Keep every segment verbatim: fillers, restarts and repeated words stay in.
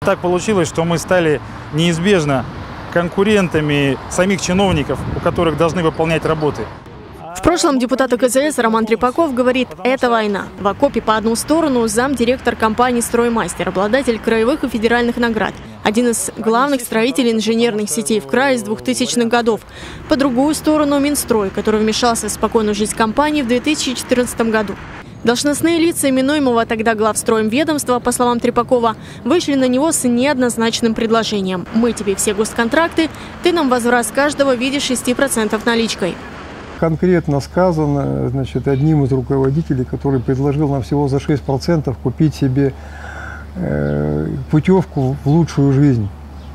так получилось, что мы стали неизбежно конкурентами самих чиновников, у которых должны выполнять работы. В прошлом депутат КЗС Роман Трепаков говорит, это война. В окопе по одну сторону замдиректор компании «Строймастер», обладатель краевых и федеральных наград, один из главных строителей инженерных сетей в крае с двухтысячных годов. По другую сторону Минстрой, который вмешался в спокойную жизнь компании в две тысячи четырнадцатом году. Должностные лица именуемого тогда главстроем ведомства, по словам Трепакова, вышли на него с неоднозначным предложением. Мы тебе все госконтракты, ты нам возврат с каждого в виде шести процентов наличкой. Конкретно сказано, значит, одним из руководителей, который предложил нам всего за шесть процентов купить себе э, путевку в лучшую жизнь.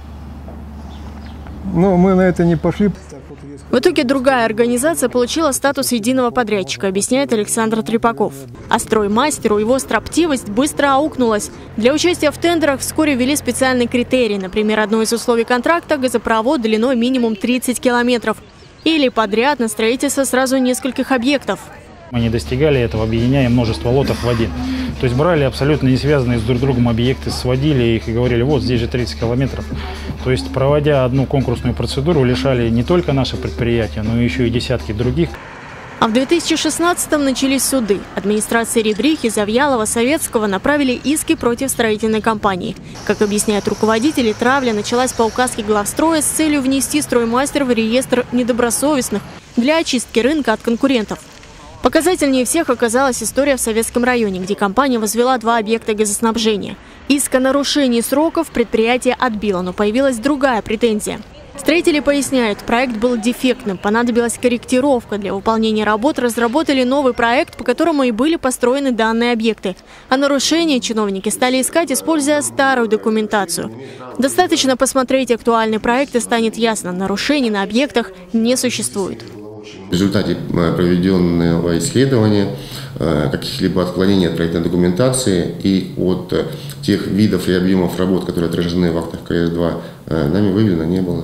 Но мы на это не пошли. В итоге другая организация получила статус единого подрядчика, объясняет Александр Трепаков. А «Строймастеру» его строптивость быстро аукнулась. Для участия в тендерах вскоре ввели специальные критерии. Например, одно из условий контракта – газопровод длиной минимум тридцать километров. Или подряд на строительство сразу нескольких объектов. Мы не достигали этого, объединяя множество лотов в один. То есть брали абсолютно не связанные с друг другом объекты, сводили их и говорили, вот здесь же тридцать километров. То есть, проводя одну конкурсную процедуру, лишали не только наши предприятия, но еще и десятки других. А в две тысячи шестнадцатом начались суды. Администрации Ребрихи, Завьялова, Советского направили иски против строительной компании. Как объясняют руководители, травля началась по указке главстроя с целью внести «Строймастер» в реестр недобросовестных для очистки рынка от конкурентов. Показательнее всех оказалась история в Советском районе, где компания возвела два объекта газоснабжения. Иск о нарушении сроков предприятие отбило, но появилась другая претензия. Строители поясняют, проект был дефектным, понадобилась корректировка. Для выполнения работ разработали новый проект, по которому и были построены данные объекты. А нарушения чиновники стали искать, используя старую документацию. Достаточно посмотреть актуальный проект, и станет ясно, нарушений на объектах не существует. В результате проведенного исследования каких-либо отклонений от проектной документации и от тех видов и объемов работ, которые отражены в актах ка эс два, нами выявлено не было.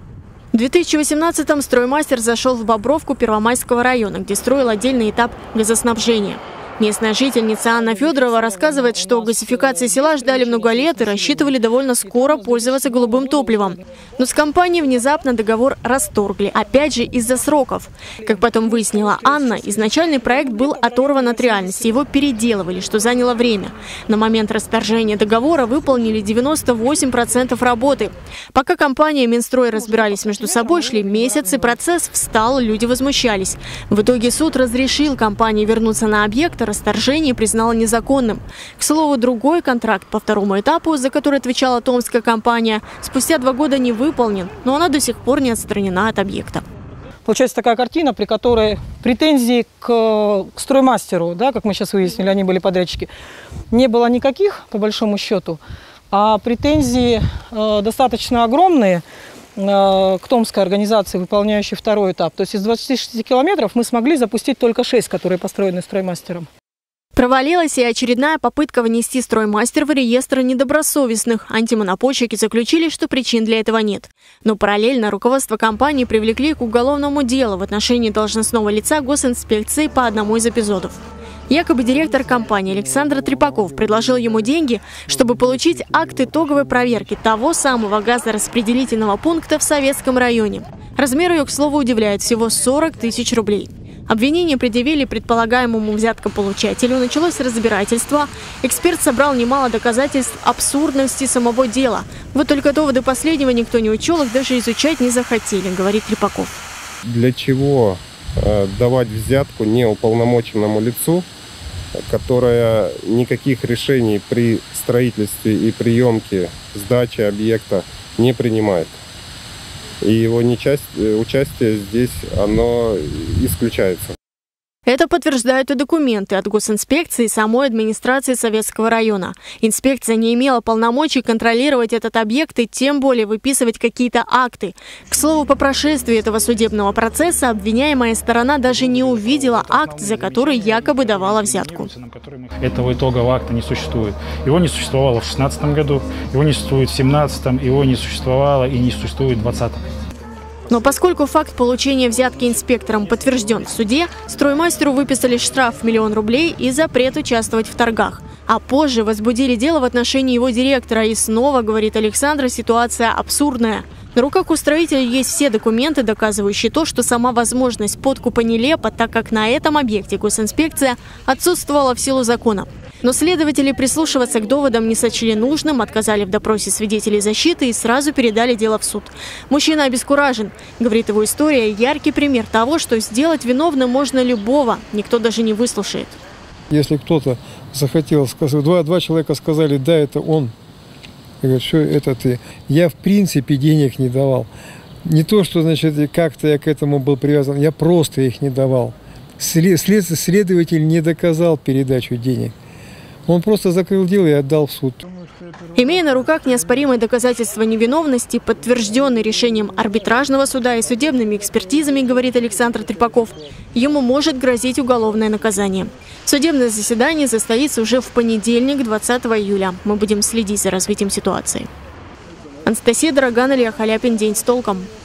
В две тысячи восемнадцатом «Строймастер» зашел в Бобровку Первомайского района, где строил отдельный этап газоснабжения. Местная жительница Анна Федорова рассказывает, что газификации села ждали много лет и рассчитывали довольно скоро пользоваться голубым топливом. Но с компанией внезапно договор расторгли, опять же из-за сроков. Как потом выяснила Анна, изначальный проект был оторван от реальности, его переделывали, что заняло время. На момент расторжения договора выполнили девяносто восемь процентов работы. Пока компания и Минстрой разбирались между собой, шли месяцы, процесс встал, люди возмущались. В итоге суд разрешил компании вернуться на объект, расторжение признала незаконным. К слову, другой контракт по второму этапу, за который отвечала томская компания, спустя два года не выполнен, но она до сих пор не отстранена от объекта. Получается такая картина, при которой претензий к, к «Строймастеру», да, как мы сейчас выяснили, они были подрядчики, не было никаких, по большому счету, а претензии э, достаточно огромные э, к томской организации, выполняющей второй этап. То есть из двадцати шести километров мы смогли запустить только шесть, которые построены «Строймастером». Провалилась и очередная попытка внести «Строймастер» в реестр недобросовестных. Антимонопольщики заключили, что причин для этого нет. Но параллельно руководство компании привлекли к уголовному делу в отношении должностного лица госинспекции по одному из эпизодов. Якобы директор компании Александр Трепаков предложил ему деньги, чтобы получить акт итоговой проверки того самого газораспределительного пункта в Советском районе. Размер ее, к слову, удивляет – всего сорок тысяч рублей. Обвинение предъявили предполагаемому взяткополучателю, началось разбирательство. Эксперт собрал немало доказательств абсурдности самого дела. Вот только доводы последнего никто не учел, их даже изучать не захотели, говорит Трепаков. Для чего э, давать взятку неуполномоченному лицу, которое никаких решений при строительстве и приемке сдачи объекта не принимает? И его участие здесь, оно исключается. Это подтверждают и документы от госинспекции и самой администрации Советского района. Инспекция не имела полномочий контролировать этот объект и тем более выписывать какие-то акты. К слову, по прошествии этого судебного процесса обвиняемая сторона даже не увидела акт, за который якобы давала взятку. Этого итогового акта не существует. Его не существовало в шестнадцатом году, его не существует в семнадцатом, его не существовало и не существует в двадцатом. Но поскольку факт получения взятки инспектором подтвержден в суде, «Строймастеру» выписали штраф в миллион рублей и запрет участвовать в торгах. А позже возбудили дело в отношении его директора. И снова, говорит Александр, ситуация абсурдная. На руках у строителя есть все документы, доказывающие то, что сама возможность подкупа нелепа, так как на этом объекте госинспекция отсутствовала в силу закона. Но следователи прислушиваться к доводам не сочли нужным, отказали в допросе свидетелей защиты и сразу передали дело в суд. Мужчина обескуражен. Говорит, его история – яркий пример того, что сделать виновным можно любого, никто даже не выслушает. Если кто-то захотел сказать, два, два человека сказали, да, это он. Я говорю, что это ты. Я в принципе денег не давал. Не то, что, значит, как-то я к этому был привязан, я просто их не давал. След, следователь не доказал передачу денег. Он просто закрыл дело и отдал в суд. Имея на руках неоспоримые доказательства невиновности, подтвержденные решением арбитражного суда и судебными экспертизами, говорит Александр Трепаков, ему может грозить уголовное наказание. Судебное заседание состоится уже в понедельник, двадцатого июля. Мы будем следить за развитием ситуации. Анастасия Дороган, Илья Халяпин. День с толком.